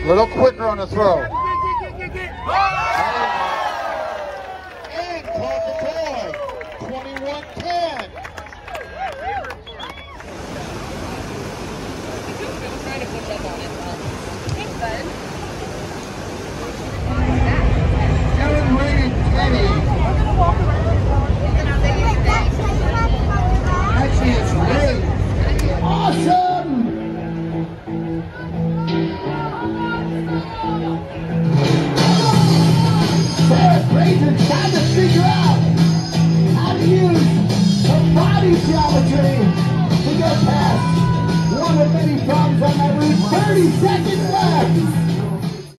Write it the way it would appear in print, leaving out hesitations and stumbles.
A little quicker on the throw. And called the boy. 21-10. Aaron Reed Teddy. Actually, it's Ray. Awesome! Sarah Fraser's trying to figure out how to use her body geometry to get past one of many problems on that route. 30 seconds left.